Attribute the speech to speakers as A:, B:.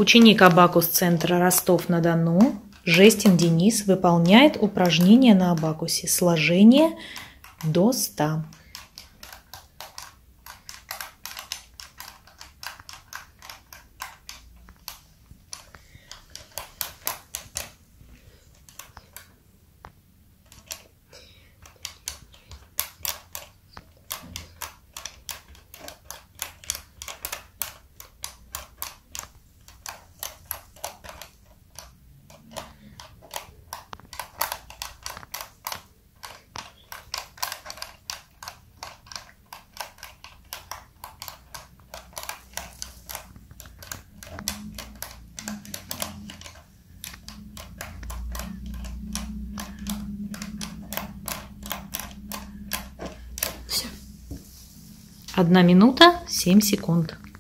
A: Ученик Абакус-центра Ростов-на-Дону Жестин Денис выполняет упражнение на абакусе. Сложение до 100.
B: Все.
A: 1 минута 7 секунд.